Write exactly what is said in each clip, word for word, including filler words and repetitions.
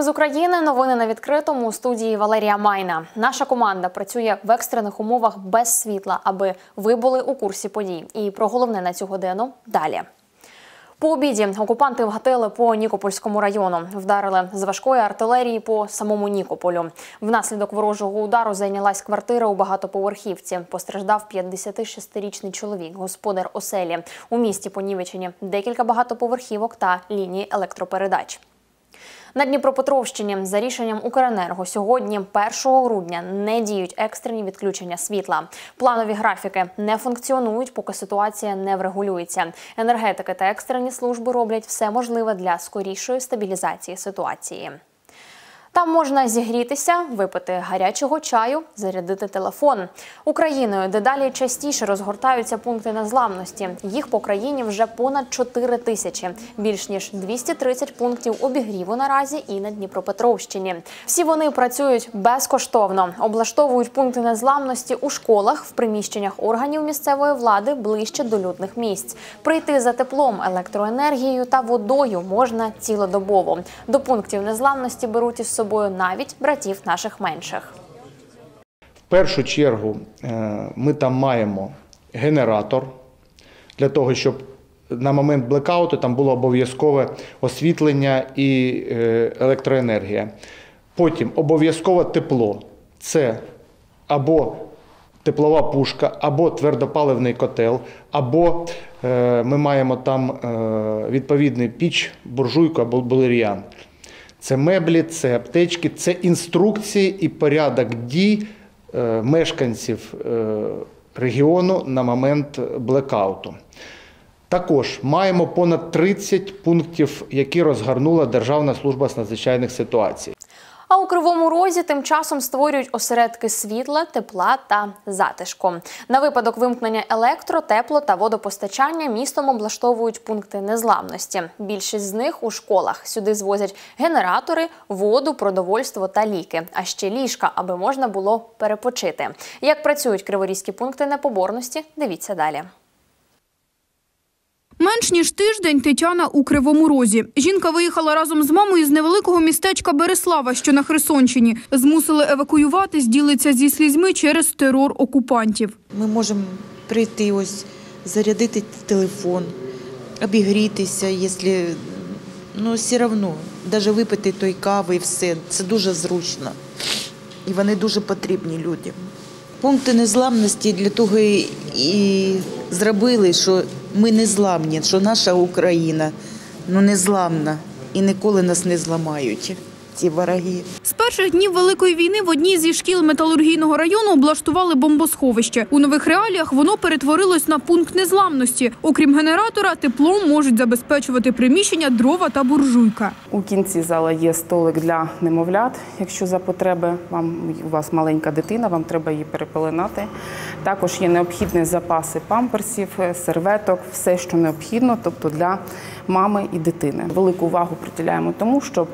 з України. Новини на відкритому. У студії Валерія Майна. Наша команда працює в екстрених умовах без світла, аби ви були у курсі подій. І про головне на цю годину далі. По обіді окупанти вгатили по Нікопольському району. Вдарили з важкої артилерії по самому Нікополю. Внаслідок ворожого удару зайнялась квартира у багатоповерхівці. Постраждав п'ятдесятишестирічний чоловік, господар оселі. У місті понівечені декілька багатоповерхівок та лінії електропередач. На Дніпропетровщині за рішенням Укренерго сьогодні, першого грудня, не діють екстрені відключення світла. Планові графіки не функціонують, поки ситуація не врегулюється. Енергетики та екстрені служби роблять все можливе для скорішої стабілізації ситуації. Там можна зігрітися, випити гарячого чаю, зарядити телефон. Україною дедалі частіше розгортаються пункти незламності. Їх по країні вже понад чотири тисячі. Більш ніж двісті тридцять пунктів обігріву наразі і на Дніпропетровщині. Всі вони працюють безкоштовно. Облаштовують пункти незламності у школах, в приміщеннях органів місцевої влади ближче до людних місць. Прийти за теплом, електроенергією та водою можна цілодобово. До пунктів незламності беруть із собою навіть братів наших менших. В першу чергу ми там маємо генератор, для того, щоб на момент блекауту там було обов'язкове освітлення і електроенергія. Потім обов'язково тепло. Це або теплова пушка, або твердопаливний котел, або ми маємо там відповідний піч, буржуйку або балеріан. Це меблі, це аптечки, це інструкції і порядок дій е, мешканців е, регіону на момент блекауту. Також маємо понад тридцять пунктів, які розгорнула Державна служба з надзвичайних ситуацій. А у Кривому Розі тим часом створюють осередки світла, тепла та затишку. На випадок вимкнення електро, тепло та водопостачання містом облаштовують пункти незламності. Більшість з них у школах. Сюди звозять генератори, воду, продовольство та ліки. А ще ліжка, аби можна було перепочити. Як працюють криворізькі пункти непоборності, дивіться далі. Менш ніж тиждень Тетяна у Кривому Розі. Жінка виїхала разом з мамою з невеликого містечка Береслава, що на Херсонщині. Змусили евакуюватись, ділиться зі слізьми через терор окупантів. Ми можемо прийти, ось, зарядити телефон, обігрітися, якщо, ну, все одно, навіть випити той кави і все. Це дуже зручно. І вони дуже потрібні людям. Пункти незламності для того і зробили, що ми незламні, що наша Україна ну, незламна і ніколи нас не зламають ці вороги. З перших днів Великої війни в одній зі шкіл металургійного району облаштували бомбосховище. У нових реаліях воно перетворилось на пункт незламності. Окрім генератора, теплом можуть забезпечувати приміщення дрова та буржуйка. У кінці зала є столик для немовлят. Якщо за потреби, вам, у вас маленька дитина, вам треба її перепеленати. Також є необхідні запаси памперсів, серветок, все, що необхідно, тобто для мами і дитини. Велику увагу приділяємо тому, щоб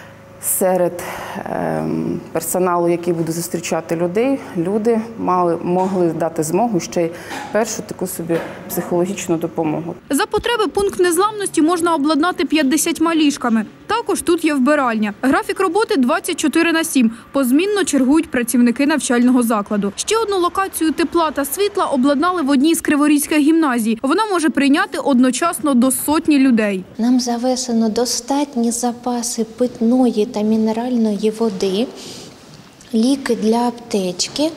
серед е, персоналу, який буде зустрічати людей, люди мали, могли дати змогу ще й першу таку собі психологічну допомогу. За потреби пункт незламності можна обладнати п'ятдесятьма ліжками. Також тут є вбиральня. Графік роботи двадцять чотири на сім. Позмінно чергують працівники навчального закладу. Ще одну локацію тепла та світла обладнали в одній з криворізьких гімназій. Вона може прийняти одночасно до сотні людей. Нам завезено достатні запаси питної та мінеральної води, ліки для аптечки,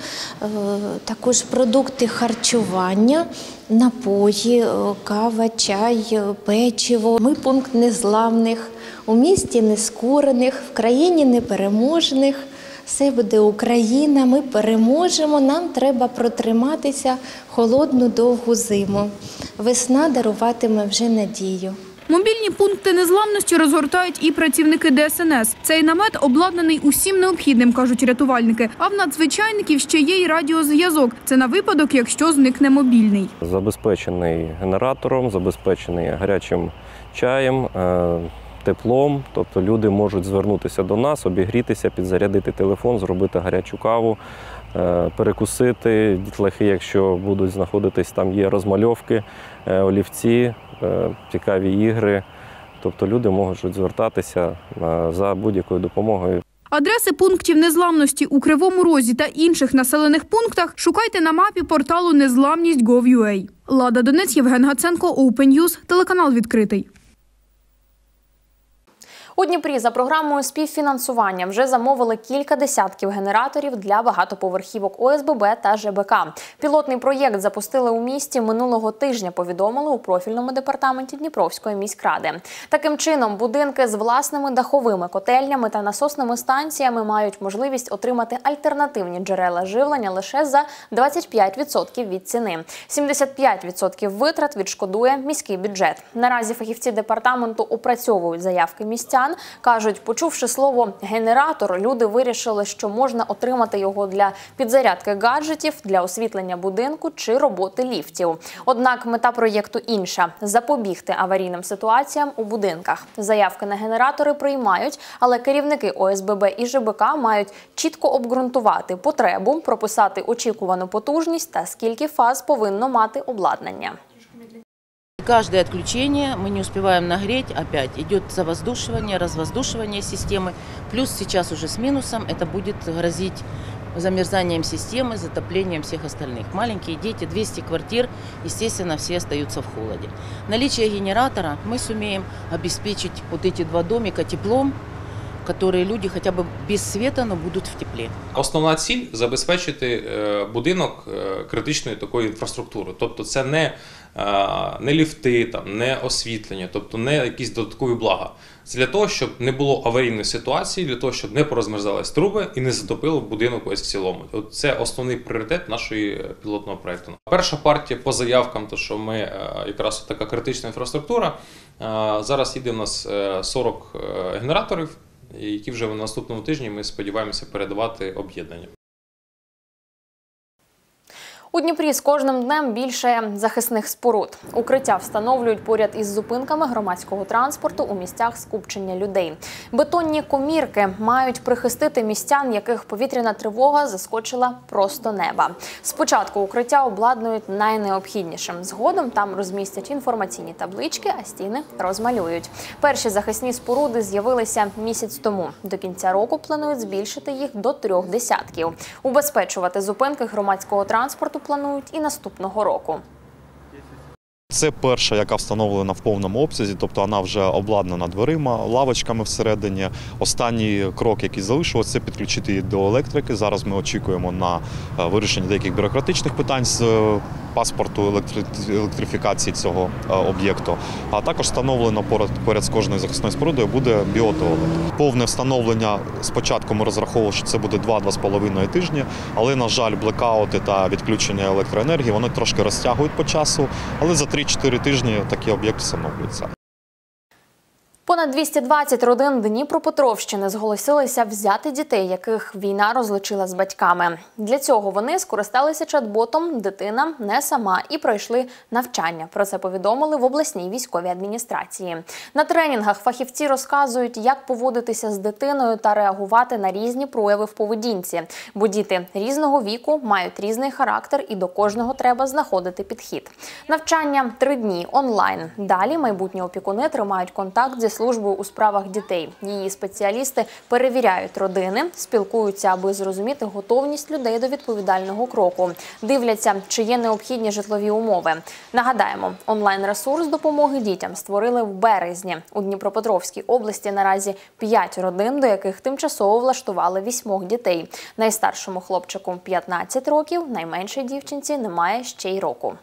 також продукти харчування, напої, кава, чай, печиво. Ми пункт незламних, у місті нескорених, в країні непереможних. Все буде Україна, ми переможемо, нам треба протриматися холодну довгу зиму. Весна даруватиме вже надію. Мобільні пункти незламності розгортають і працівники Де Ес Ен Ес. Цей намет обладнаний усім необхідним, кажуть рятувальники. А в надзвичайників ще є й радіозв'язок. Це на випадок, якщо зникне мобільний. Забезпечений генератором, забезпечений гарячим чаєм, теплом. Тобто люди можуть звернутися до нас, обігрітися, підзарядити телефон, зробити гарячу каву, перекусити. Дітлахи, якщо будуть знаходитись, там є розмальовки, олівці, цікаві ігри. тобто люди можуть звертатися за будь-якою допомогою. Адреси пунктів незламності у Кривому Розі та інших населених пунктах шукайте на мапі порталу незламність крапка гов крапка ю а. Лада Донець, Євген Гаценко, Open News, телеканал «Відкритий». У Дніпрі за програмою співфінансування вже замовили кілька десятків генераторів для багатоповерхівок О С Б Б та Ж Б К. Пілотний проєкт запустили у місті минулого тижня, повідомили у профільному департаменті Дніпровської міськради. Таким чином, будинки з власними даховими котельнями та насосними станціями мають можливість отримати альтернативні джерела живлення лише за двадцять п'ять відсотків від ціни. сімдесят п'ять відсотків витрат відшкодує міський бюджет. Наразі фахівці департаменту опрацьовують заявки містян. Кажуть, почувши слово «генератор», люди вирішили, що можна отримати його для підзарядки гаджетів, для освітлення будинку чи роботи ліфтів. Однак мета проєкту інша – запобігти аварійним ситуаціям у будинках. Заявки на генератори приймають, але керівники О С Б Б і Ж Б К мають чітко обґрунтувати потребу, прописати очікувану потужність та скільки фаз повинно мати обладнання. Каждое отключение мы не успеваем нагреть, опять идет завоздушивание, развоздушивание системы. Плюс сейчас уже с минусом это будет грозить замерзанием системы, затоплением всех остальных. Маленькие дети, двести квартир, естественно, все остаются в холоде. Наличие генератора мы сумеем обеспечить вот эти два домика теплом, которые люди хотя бы без света, но будут в теплі. Основна ціль – забезпечити будинок критичною такою інфраструктурою. Тобто це не, не ліфти, там, не освітлення, тобто не якісь додаткові блага. Це для того, щоб не було аварійної ситуації, для того, щоб не порозмерзались труби і не затопило будинок ось в цілому. От це основний пріоритет нашої пілотного проєкту. Перша партія по заявкам, то що ми якраз така критична інфраструктура, зараз їде у нас сорок генераторів, які вже в наступному тижні ми сподіваємося передавати об'єднання. У Дніпрі з кожним днем більше захисних споруд. Укриття встановлюють поряд із зупинками громадського транспорту у місцях скупчення людей. Бетонні комірки мають прихистити містян, яких повітряна тривога заскочила просто неба. Спочатку укриття обладнують найнеобхіднішим. Згодом там розмістять інформаційні таблички, а стіни розмалюють. Перші захисні споруди з'явилися місяць тому. До кінця року планують збільшити їх до трьох десятків. Убезпечувати зупинки громадського транспорту планують і наступного року. Це перша, яка встановлена в повному обсязі, тобто вона вже обладнана дверима, лавочками всередині. Останній крок, який залишилося, це підключити її до електрики. Зараз ми очікуємо на вирішення деяких бюрократичних питань з паспорту електри... електрифікації цього об'єкту. А також встановлено поряд, поряд з кожною захисною спорудою буде біотуалет. Повне встановлення спочатку ми розраховували, що це буде два-два з половиною тижні, але, на жаль, блекаути та відключення електроенергії вони трошки розтягують по часу, але за три-чотири тижні такі об'єкти встановлюються. Понад двісті двадцять родин Дніпропетровщини зголосилися взяти дітей, яких війна розлучила з батьками. Для цього вони скористалися чат-ботом «Дитина не сама» і пройшли навчання. Про це повідомили в обласній військовій адміністрації. На тренінгах фахівці розказують, як поводитися з дитиною та реагувати на різні прояви в поведінці. Бо діти різного віку мають різний характер і до кожного треба знаходити підхід. Навчання три дні онлайн. Далі майбутні опікуни тримають контакт зі службою у справах дітей. Її спеціалісти перевіряють родини, спілкуються, аби зрозуміти готовність людей до відповідального кроку. Дивляться, чи є необхідні житлові умови. Нагадаємо, онлайн-ресурс допомоги дітям створили в березні. У Дніпропетровській області наразі п'ять родин, до яких тимчасово влаштували вісьмох дітей. Найстаршому хлопчику п'ятнадцять років, найменшій дівчинці немає ще й року.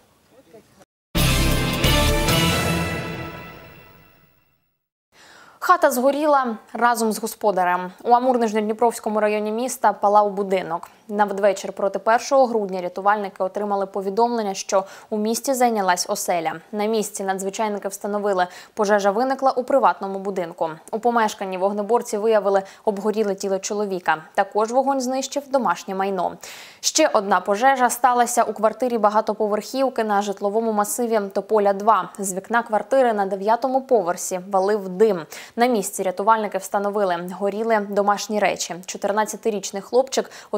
Хата згоріла разом з господарем. У Амур-Нижньодніпровському районі міста палав будинок. Надвечір проти першого грудня рятувальники отримали повідомлення, що у місті зайнялась оселя. На місці надзвичайники встановили, пожежа виникла у приватному будинку. У помешканні вогнеборці виявили обгоріле тіло чоловіка. Також вогонь знищив домашнє майно. Ще одна пожежа сталася у квартирі багатоповерхівки на житловому масиві Тополя два. З вікна квартири на дев'ятому поверсі валив дим. На місці рятувальники встановили, горіли домашні речі. чотирнадцятирічний хлопчик отруївся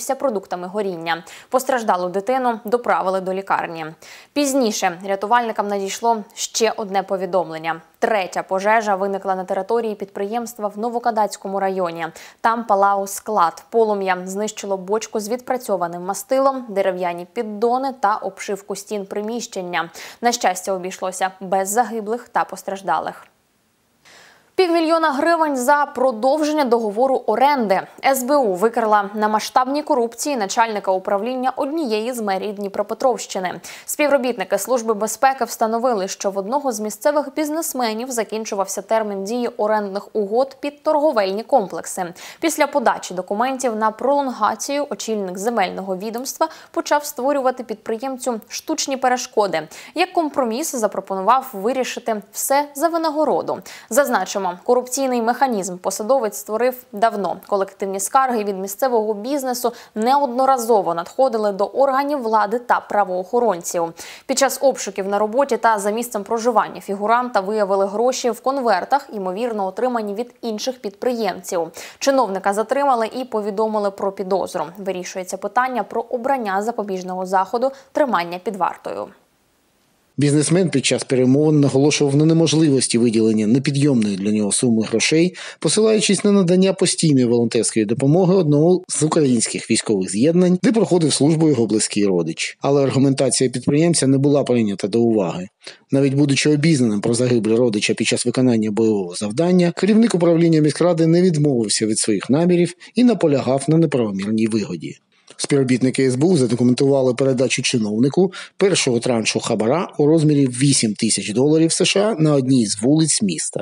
отруївся продуктами горіння. Постраждалу дитину доправили до лікарні. Пізніше рятувальникам надійшло ще одне повідомлення. Третя пожежа виникла на території підприємства в Новокадацькому районі. Там палав склад. Полум'я знищило бочку з відпрацьованим мастилом, дерев'яні піддони та обшивку стін приміщення. На щастя, обійшлося без загиблих та постраждалих. Півмільйона гривень за продовження договору оренди. ес бе у викрила на масштабній корупції начальника управління однієї з мерій Дніпропетровщини. Співробітники Служби безпеки встановили, що в одного з місцевих бізнесменів закінчувався термін дії орендних угод під торговельні комплекси. Після подачі документів на пролонгацію очільник земельного відомства почав створювати підприємцю штучні перешкоди. Як компроміс запропонував вирішити все за винагороду. Зазначимо, корупційний механізм посадовець створив давно. Колективні скарги від місцевого бізнесу неодноразово надходили до органів влади та правоохоронців. Під час обшуків на роботі та за місцем проживання фігуранта виявили гроші в конвертах, ймовірно отримані від інших підприємців. Чиновника затримали і повідомили про підозру. Вирішується питання про обрання запобіжного заходу тримання під вартою. Бізнесмен під час перемовин наголошував на неможливості виділення непідйомної для нього суми грошей, посилаючись на надання постійної волонтерської допомоги одного з українських військових з'єднань, де проходив службу його близький родич. Але аргументація підприємця не була прийнята до уваги. Навіть будучи обізнаним про загиблі родича під час виконання бойового завдання, керівник управління міськради не відмовився від своїх намірів і наполягав на неправомірній вигоді. Співробітники ес бе у задокументували передачу чиновнику першого траншу хабара у розмірі вісім тисяч доларів США на одній з вулиць міста.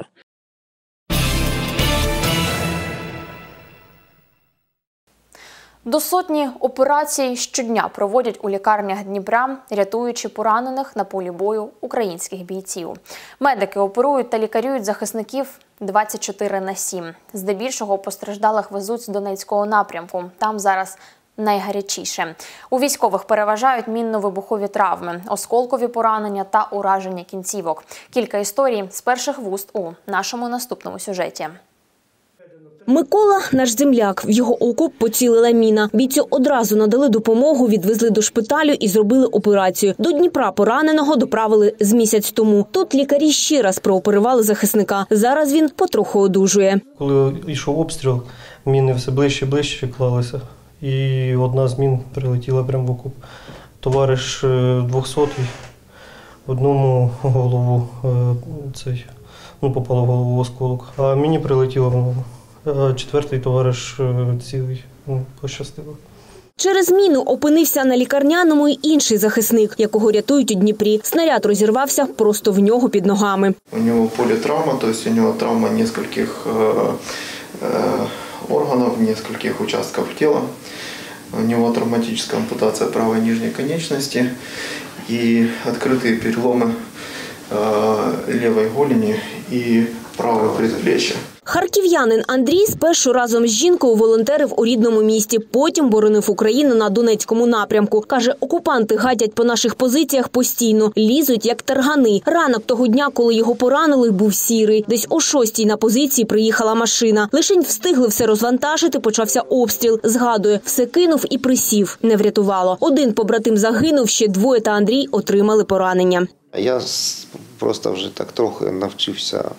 До сотні операцій щодня проводять у лікарнях Дніпра, рятуючи поранених на полі бою українських бійців. Медики оперують та лікарюють захисників двадцять чотири на сім. Здебільшого постраждалих везуть з Донецького напрямку. Там зараз найгарячіше. У військових переважають мінно-вибухові травми, осколкові поранення та ураження кінцівок. Кілька історій з перших вуст у нашому наступному сюжеті. Микола – наш земляк. В його окоп поцілила міна. Бійцю одразу надали допомогу, відвезли до шпиталю і зробили операцію. До Дніпра пораненого доправили з місяць тому. Тут лікарі ще раз прооперували захисника. Зараз він потроху одужує. Коли йшов обстріл, міни все ближче і ближче клалися. І одна з мін прилетіла прямо в окоп. Товариш двохсотий, одному голову цей, ну, попало в голову осколок, а мені прилетіло в ногу. А четвертий товариш цілий, ну, пощастило. Через міну опинився на лікарняному й інший захисник, якого рятують у Дніпрі. Снаряд розірвався просто в нього під ногами. У нього політравма, тобто у нього травма нескольких э, э, органов, нескольких участков тела. У него травматическая ампутация правой нижней конечности и открытые переломы э, левой голени и правого предплечья. Харків'янин Андрій спершу разом з жінкою волонтерив у рідному місті, потім боронив Україну на Донецькому напрямку. Каже, окупанти гадять по наших позиціях постійно, лізуть як таргани. Ранок того дня, коли його поранили, був сірий. Десь о шостій на позиції приїхала машина. Лишень встигли все розвантажити, почався обстріл. Згадує, все кинув і присів. Не врятувало. Один побратим загинув, ще двоє та Андрій отримали поранення. Я просто вже так трохи навчився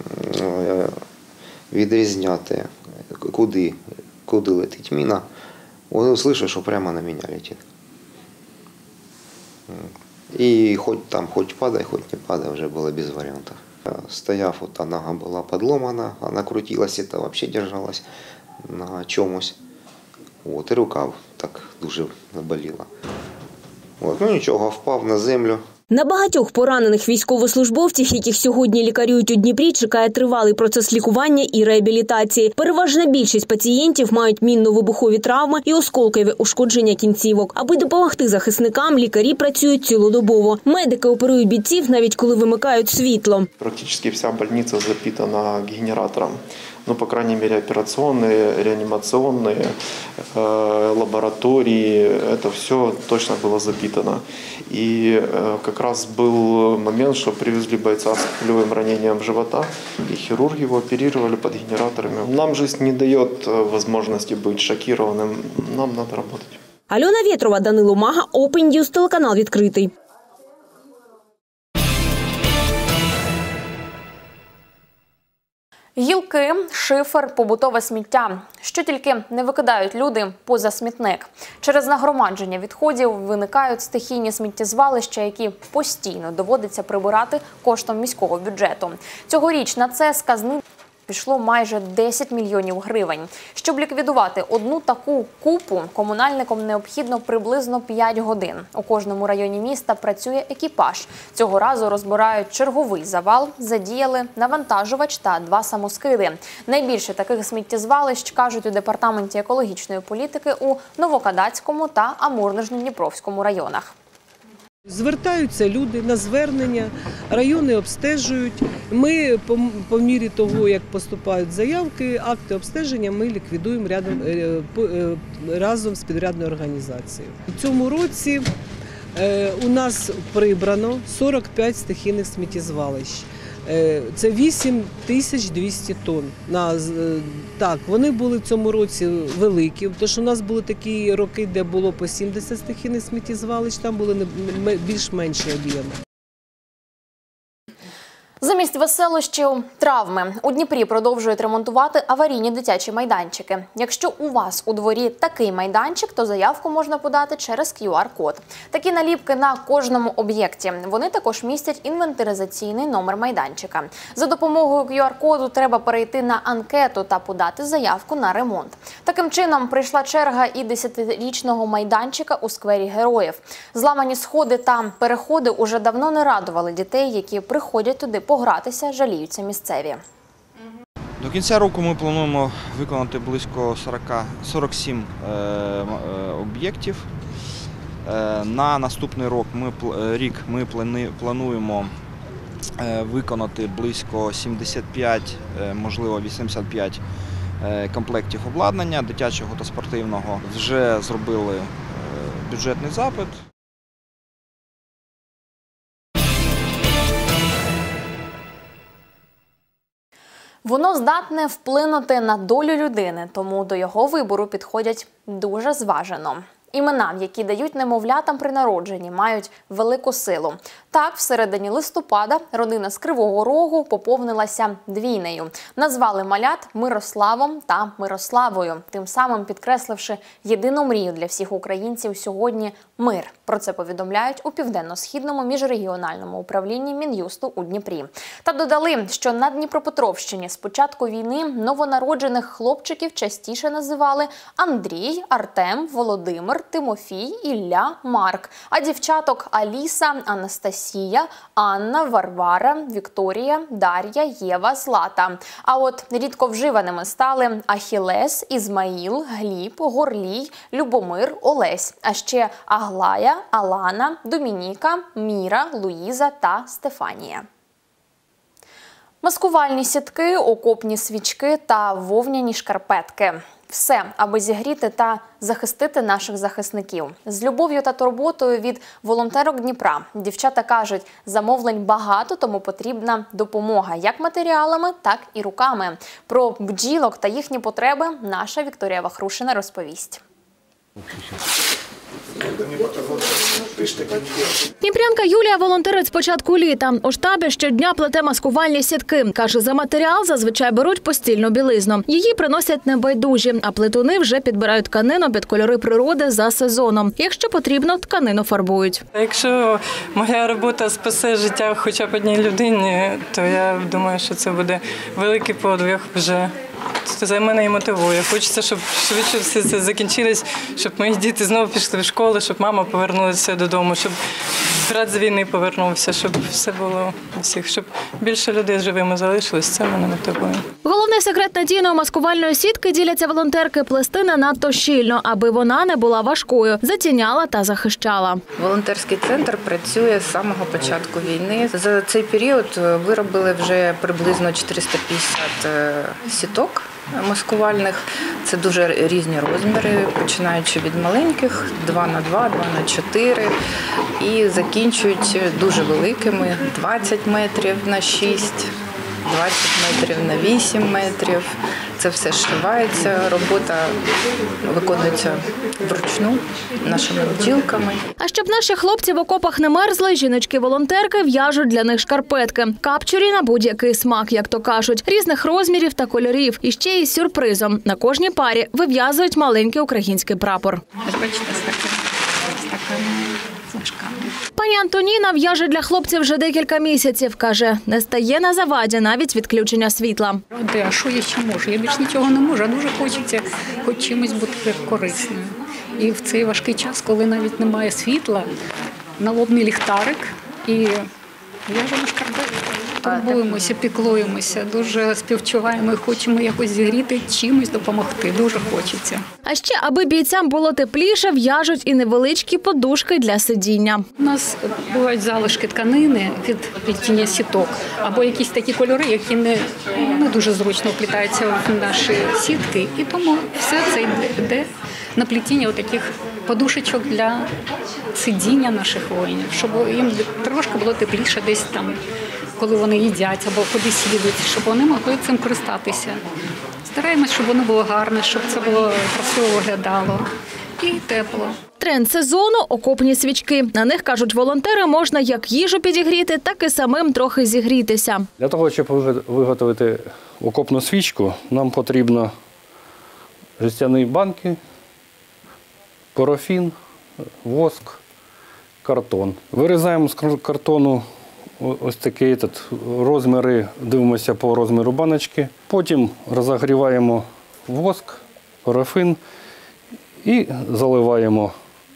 відрізняти, куди, куди летить міна. Слышу, що прямо на мене летить. І хоч там, хоч падає, хоч не падає, вже було без варіантів. Стояв, от нога була подломана, вона крутилася, та взагалі держалась на чомусь. От, і рука так дуже наболіла. От, ну нічого, впав на землю. На багатьох поранених військовослужбовців, яких сьогодні лікарюють у Дніпрі, чекає тривалий процес лікування і реабілітації. Переважна більшість пацієнтів мають мінно-вибухові травми і осколкові ушкодження кінцівок. Аби допомогти захисникам, лікарі працюють цілодобово. Медики оперують бійців, навіть коли вимикають світло. Практично вся больниця запитана генератором. Ну, по крайней мере, операционные, реанимационные, э, лаборатории, это все точно было запитано. И э, как раз был момент, что привезли бойца с пулевым ранением живота, и хирурги его оперировали под генераторами. Нам жизнь не дает возможности быть шокированным, нам надо работать. Альона Вєтрова, Данило Мага, Open News, телеканал «Відкритий». Гілки, шифер, побутове сміття. Що тільки не викидають люди поза смітник. Через нагромадження відходів виникають стихійні сміттєзвалища, які постійно доводиться прибирати коштом міського бюджету. Цьогоріч на це з казни пішло майже десять мільйонів гривень. Щоб ліквідувати одну таку купу, комунальникам необхідно приблизно п'ять годин. У кожному районі міста працює екіпаж. Цього разу розбирають черговий завал, задіяли навантажувач та два самоскиди. Найбільше таких сміттєзвалищ, кажуть у департаменті екологічної політики, у Новокадацькому та Амурно-Дніпровському районах. Звертаються люди на звернення, райони обстежують. Ми по, по мірі того, як поступають заявки, акти обстеження ми ліквідуємо рядом, разом з підрядною організацією. У цьому році у нас прибрано сорок п'ять стихійних сміттєзвалищ. Це вісім тисяч двісті тонн. Так, вони були в цьому році великі, тому що у нас були такі роки, де було по сімдесят стихійних сміттєзвалищ, там були більш менші об'єми. Замість веселощів – травми. У Дніпрі продовжують ремонтувати аварійні дитячі майданчики. Якщо у вас у дворі такий майданчик, то заявку можна подати через кью ар код. Такі наліпки на кожному об'єкті. Вони також містять інвентаризаційний номер майданчика. За допомогою кью ар коду треба перейти на анкету та подати заявку на ремонт. Таким чином, прийшла черга і десятирічного майданчика у сквері Героїв. Зламані сходи та переходи уже давно не радували дітей, які приходять туди погратися, жаліються місцеві. До кінця року ми плануємо виконати близько сорок сім об'єктів. На наступний рік ми, рік ми плануємо виконати близько сімдесят п'ять, можливо вісімдесят п'ять комплектів обладнання дитячого та спортивного. Вже зробили бюджетний запит. Воно здатне вплинути на долю людини, тому до його вибору підходять дуже зважено. Імена, які дають немовлятам при народженні, мають велику силу. Так, в середині листопада родина з Кривого Рогу поповнилася двійнею. Назвали малят Мирославом та Мирославою, тим самим підкресливши єдину мрію для всіх українців сьогодні – мир. Про це повідомляють у Південно-Східному міжрегіональному управлінні Мін'юсту у Дніпрі. Та додали, що на Дніпропетровщині з початку війни новонароджених хлопчиків частіше називали Андрій, Артем, Володимир, Тимофій, Ілля, Марк. А дівчаток Аліса, Анастасія, Анна, Варвара, Вікторія, Дар'я, Єва, Злата. А от рідко вживаними стали Ахілес, Ізмаїл, Гліб, Горлій, Любомир, Олесь. А ще Аглая, Алана, Домініка, Міра, Луїза та Стефанія. Маскувальні сітки, окопні свічки та вовняні шкарпетки. Все, аби зігріти та захистити наших захисників. З любов'ю та турботою від волонтерок Дніпра. Дівчата кажуть, замовлень багато, тому потрібна допомога як матеріалами, так і руками. Про бджілок та їхні потреби наша Вікторія Вахрушина розповість. Дніпрянка Юлія волонтерить з початку літа. У штабі щодня плете маскувальні сітки. Каже, за матеріал зазвичай беруть постільну білизну. Її приносять небайдужі, а плетуни вже підбирають тканину під кольори природи за сезоном. Якщо потрібно, тканину фарбують. Якщо моя робота спасе життя хоча б одній людині, то я думаю, що це буде великий подвиг вже. Це мене і мотивує. Хочеться, щоб швидше все це закінчилось, щоб мої діти знову пішли в школу, щоб мама повернулася додому, щоб брат з війни повернувся, щоб все було у всіх, щоб більше людей живими залишилось. Це мене мотивує. Головний секрет надійної маскувальної сітки, діляться волонтерки, плести не надто щільно, аби вона не була важкою, затіняла та захищала. Волонтерський центр працює з самого початку війни. За цей період виробили вже приблизно чотириста п'ятдесят сіток маскувальних. Це дуже різні розміри, починаючи від маленьких два на два, два на чотири і закінчують дуже великими двадцять метрів на шість, двадцять метрів на вісім метрів. Це все зшивається, робота виконується вручну нашими бджілками. А щоб наші хлопці в окопах не мерзли, жіночки-волонтерки в'яжуть для них шкарпетки. Капчурі на будь-який смак, як то кажуть, різних розмірів та кольорів. І ще із сюрпризом. На кожній парі вив'язують маленький український прапор. Бачите, з такими флажками. Пані Антоніна в'яже для хлопців вже декілька місяців. Каже, не стає на заваді навіть відключення світла. А що я ще можу? Я більш нічого не можу, а дуже хочеться хоч чимось бути корисною. І в цей важкий час, коли навіть немає світла, налобний ліхтарик і в'яжемо шкарпетки. Турбуємося, піклуємося, дуже співчуваємо і хочемо якось зігріти, чимось допомогти. Дуже хочеться. А ще, аби бійцям було тепліше, в'яжуть і невеличкі подушки для сидіння. У нас бувають залишки тканини від плетіння сіток, або якісь такі кольори, які не, не дуже зручно вплітаються в наші сітки. І тому все це йде на плетіння таких подушечок для сидіння наших воїнів, щоб їм трошки було тепліше десь там, коли вони їдять або кудись їдуть, щоб вони могли цим користатися. Стараємось, щоб воно було гарне, щоб це було красиво виглядало і тепло. Тренд сезону – окопні свічки. На них, кажуть волонтери, можна як їжу підігріти, так і самим трохи зігрітися. Для того, щоб виготовити окопну свічку, нам потрібно жестяні банки, парафін, воск, картон. Вирізаємо з картону ось такі розміри, дивимося по розміру баночки. Потім розігріваємо воск, парафін і заливаємо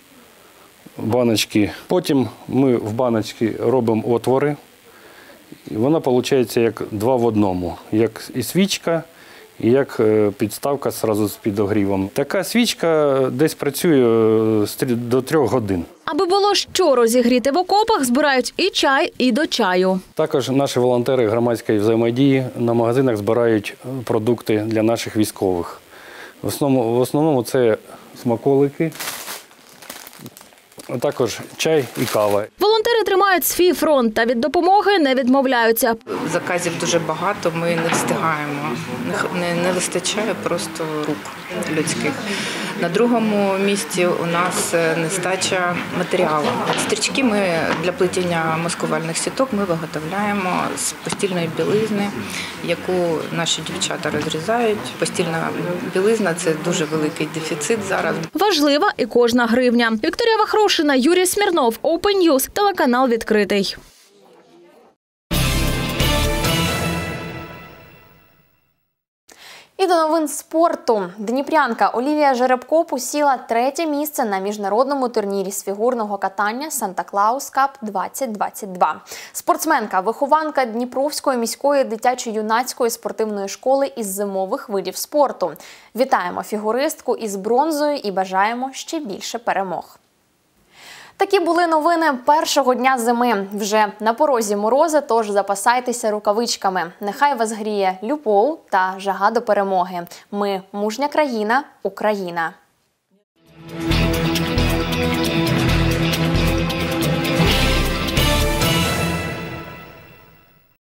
баночки. Потім ми в баночці робимо отвори. І вона виходить як два в одному, як і свічка, і як підставка одразу з підогрівом. Така свічка десь працює до трьох годин. Аби було що розігріти в окопах, збирають і чай, і до чаю. Також наші волонтери громадської взаємодії на магазинах збирають продукти для наших військових. В основному, в основному це смаколики, а також чай і кава. Волонтери тримають свій фронт та від допомоги не відмовляються. Заказів дуже багато, ми не встигаємо, не, не вистачає просто рук людських. На другому місці у нас нестача матеріалу. Стрічки ми для плетіння маскувальних сіток ми виготовляємо з постільної білизни, яку наші дівчата розрізають. Постільна білизна – це дуже великий дефіцит зараз. Важлива і кожна гривня. Вікторія Вахрушина, Юрій Смірнов, Open News, телеканал «Відкритий». І до новин спорту. Дніпрянка Олівія Жеребко посіла третє місце на міжнародному турнірі з фігурного катання «Санта-Клаус Кап двадцять двадцять два». Спортсменка – вихованка Дніпровської міської дитячо-юнацької спортивної школи із зимових видів спорту. Вітаємо фігуристку із бронзою і бажаємо ще більше перемог. Такі були новини першого дня зими. Вже на порозі морози, тож запасайтеся рукавичками. Нехай вас гріє любов та жага до перемоги. Ми – мужня країна, Україна.